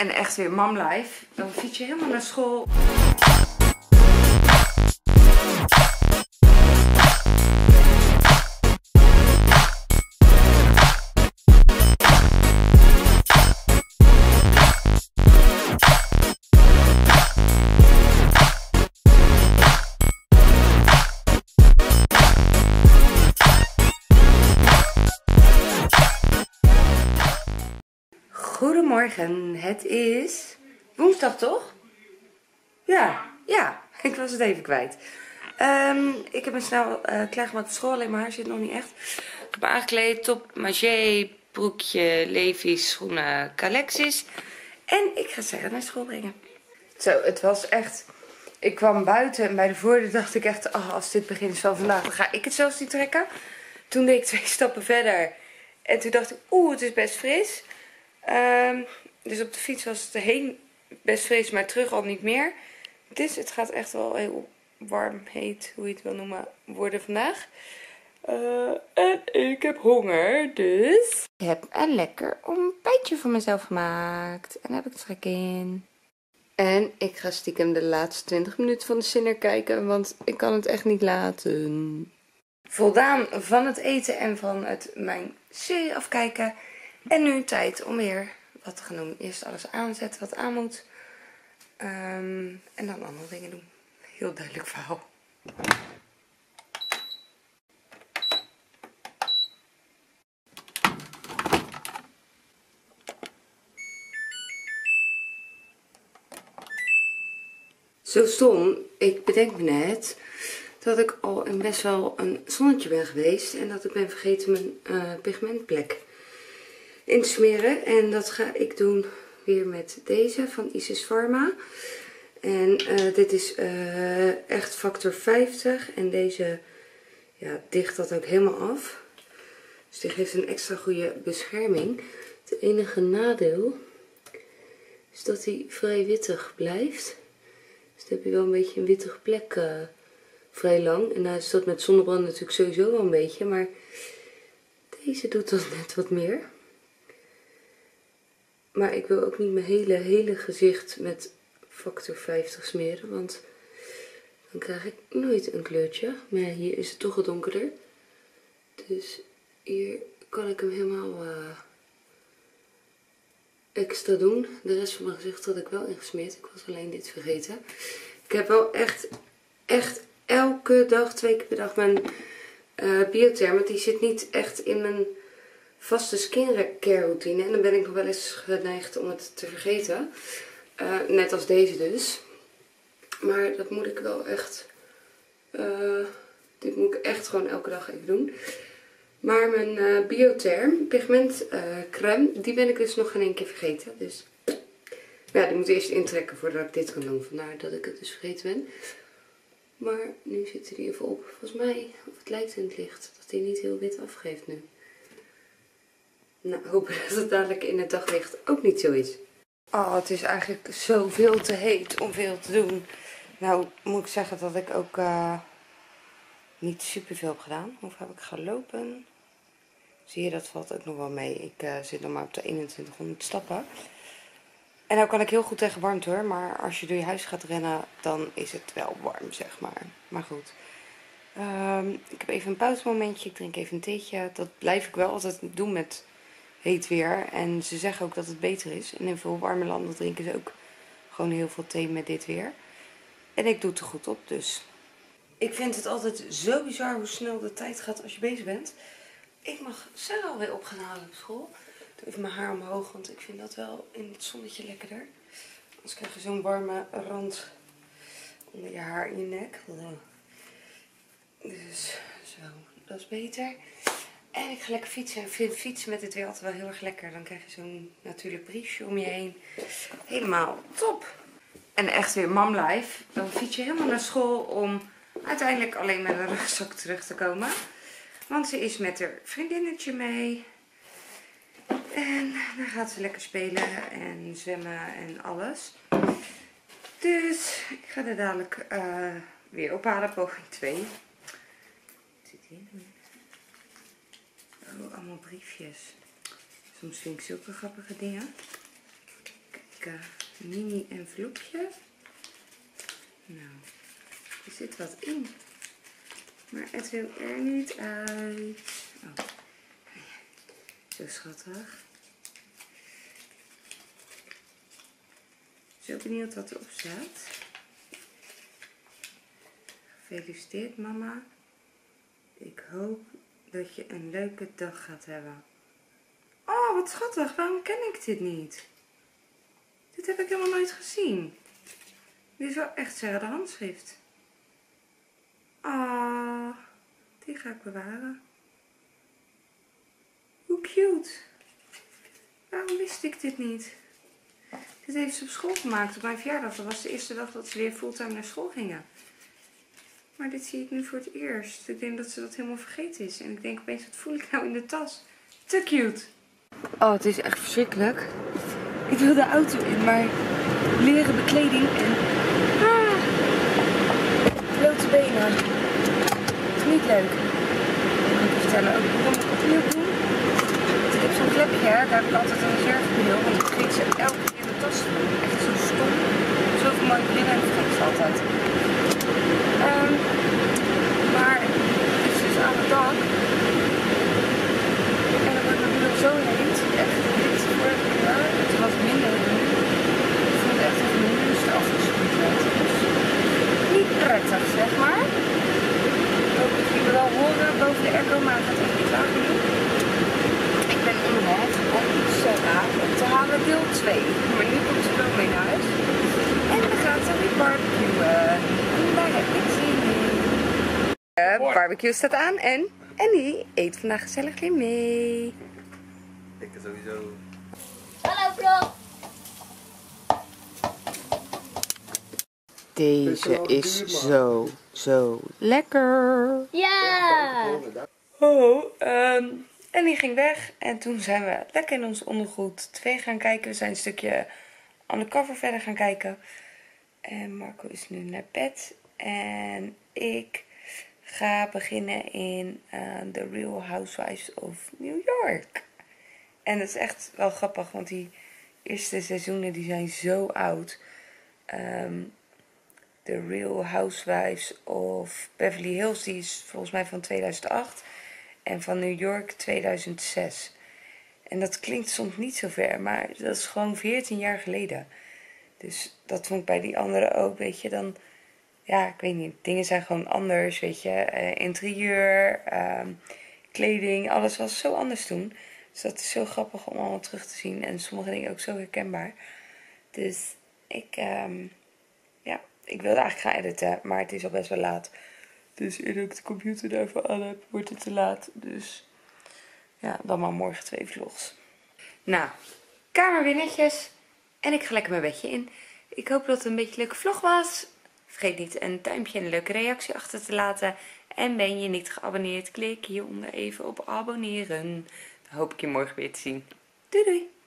En echt weer Mam Life. Dan fiets je helemaal naar school. Goedemorgen, het is woensdag toch? Ja, ik was het even kwijt. Ik heb me snel klaargemaakt voor school, alleen mijn haar zit nog niet echt. Ik heb me aangekleed, top, maché, broekje, Levi's, schoenen, Calexis. En ik ga Sarah naar school brengen. Zo, het was echt... Ik kwam buiten en bij de voordeur dacht ik echt, oh, als dit begin is van vandaag, dan ga ik het zelfs niet trekken. Toen deed ik 2 stappen verder en toen dacht ik, het is best fris. Dus op de fiets was het heen best fris, maar terug al niet meer. Dus het gaat echt wel heel warm, heet, hoe je het wil noemen, worden vandaag. En ik heb honger, dus... Ik heb een lekker ontbijtje voor mezelf gemaakt. En daar heb ik trek in. En ik ga stiekem de laatste 20 minuten van de Sinner kijken, want ik kan het echt niet laten. Voldaan van het eten en van mijn serie afkijken. En nu tijd om weer wat te gaan doen. Eerst alles aanzetten wat aan moet. En dan andere dingen doen. Heel duidelijk verhaal. Zo stom, ik bedenk me net dat ik al in best wel een zonnetje ben geweest. En dat ik ben vergeten mijn pigmentplek in te smeren. En dat ga ik doen weer met deze van Isis Pharma. En dit is echt factor 50. En deze dicht dat ook helemaal af. Dus die geeft een extra goede bescherming. Het enige nadeel is dat hij vrij wittig blijft. Dus dan heb je wel een beetje een wittige plek vrij lang. En nou is dat met zonnebrand natuurlijk sowieso wel een beetje. Maar deze doet dat net wat meer. Maar ik wil ook niet mijn hele gezicht met factor 50 smeren. Want dan krijg ik nooit een kleurtje. Maar ja, hier is het toch wat donkerder. Dus hier kan ik hem helemaal extra doen. De rest van mijn gezicht had ik wel ingesmeerd. Ik was alleen dit vergeten. Ik heb wel echt elke dag, 2 keer per dag mijn Biotherm. Want die zit niet echt in mijn vaste skincare routine. En dan ben ik nog wel eens geneigd om het te vergeten. Net als deze dus. Maar dat moet ik wel echt... dit moet ik echt gewoon elke dag even doen. Maar mijn Biotherm pigment crème, die ben ik dus nog geen 1 keer vergeten. Dus ja, die moet eerst intrekken voordat ik dit kan doen. Vandaar dat ik het dus vergeten ben. Maar nu zit hij er even op. Volgens mij, of het lijkt in het licht, dat hij niet heel wit afgeeft nu. Nou, hopen dat het dadelijk in het daglicht ook niet zo is. Oh, het is eigenlijk zoveel te heet om veel te doen. Nou, moet ik zeggen dat ik ook niet super veel heb gedaan. Hoeveel heb ik gelopen? Zie je, dat valt ook nog wel mee. Ik zit nog maar op de 2100 stappen. En nou kan ik heel goed tegen warmte hoor. Maar als je door je huis gaat rennen, dan is het wel warm, zeg maar. Maar goed. Ik heb even een pauzemomentje. Ik drink even een theetje. Dat blijf ik wel altijd doen met heet weer. En ze zeggen ook dat het beter is. En in veel warme landen drinken ze ook gewoon heel veel thee met dit weer. En ik doe het er goed op, dus. Ik vind het altijd zo bizar hoe snel de tijd gaat als je bezig bent. Ik mag Sarah alweer op gaan halen op school. Ik doe even mijn haar omhoog, want ik vind dat wel in het zonnetje lekkerder. Anders krijg je zo'n warme rand onder je haar in je nek. Dus zo, dat is beter. En ik ga lekker fietsen. Ik vind fietsen met dit weer altijd wel heel erg lekker. Dan krijg je zo'n natuurlijk briefje om je heen. Helemaal top. En echt weer Mam Life. Dan fiets je helemaal naar school om uiteindelijk alleen met een rugzak terug te komen. Want ze is met haar vriendinnetje mee. En dan gaat ze lekker spelen en zwemmen en alles. Dus ik ga er dadelijk weer ophalen. Poging 2. Wat zit hier? Oh, allemaal briefjes. Soms vind ik zulke grappige dingen. Kijk. kijken. Mini envelopje. Nou, er zit wat in. Maar het wil er niet uit. Oh, zo schattig. Zo benieuwd wat erop staat. Gefeliciteerd mama. Ik hoop dat je een leuke dag gaat hebben. Oh, wat schattig. Waarom ken ik dit niet? Dit heb ik helemaal nooit gezien. Dit is wel echt Sarah de handschrift. Ah, die ga ik bewaren. Hoe cute. Waarom wist ik dit niet? Dit heeft ze op school gemaakt op mijn verjaardag. Dat was de eerste dag dat ze weer fulltime naar school gingen. Maar dit zie ik nu voor het eerst. Ik denk dat ze dat helemaal vergeten is. En ik denk opeens, wat voel ik nou in de tas? Te cute. Oh, het is echt verschrikkelijk. Ik wil de auto in, maar leren bekleding en blote benen. Het is niet leuk. Ik kan je vertellen ook waarom ik opnieuw doen. Ik heb zo'n klepje, daar heb ik altijd een reservebril, want ik vergeet ze elke keer in de tas te doen. Echt zo stom. Zoveel mooie brillen en vergeet ze altijd. Maar het is dus aan het dak. En dan wordt mijn bril zo heet. Echt dit vorige jaar. Het was minder nu. Ik vond het echt dat mijn neus eraf gespoeld werd. Dus niet prettig, zeg maar. Ik hoop dat jullie wel horen boven de airco, maar het gaat echt niet laag nu. Ik ben onderweg om Sarah op te halen deel 2. Maar nu komt ze wel mee naar huis. En we gaan zo weer barbecuen. Daar heb ik zin in. De barbecue staat aan en Annie eet vandaag gezellig weer mee. Ik sowieso. Hallo bro. Deze is zo lekker. Ja. En die ging weg en toen zijn we lekker in ons ondergoed 2 gaan kijken. We zijn een stukje undercover verder gaan kijken. En Marco is nu naar bed. En ik ga beginnen in The Real Housewives of New York. En dat is echt wel grappig, want die eerste seizoenen die zijn zo oud. The Real Housewives of Beverly Hills, die is volgens mij van 2008. En van New York 2006. En dat klinkt soms niet zo ver, maar dat is gewoon 14 jaar geleden. Dus dat vond ik bij die andere ook, weet je, dan... Ja, ik weet niet, dingen zijn gewoon anders, weet je. Interieur, kleding, alles was zo anders toen. Dus dat is zo grappig om allemaal terug te zien. En sommige dingen ook zo herkenbaar. Dus ik wilde eigenlijk gaan editen, maar het is al best wel laat. Dus eer ik de computer daarvoor aan heb, wordt het te laat. Dus ja, dan maar morgen 2 vlogs. Nou, kamer weer netjes. En ik ga lekker mijn bedje in. Ik hoop dat het een beetje een leuke vlog was. Vergeet niet een duimpje en een leuke reactie achter te laten. En ben je niet geabonneerd, klik hieronder even op abonneren. Dan hoop ik je morgen weer te zien. Doei doei!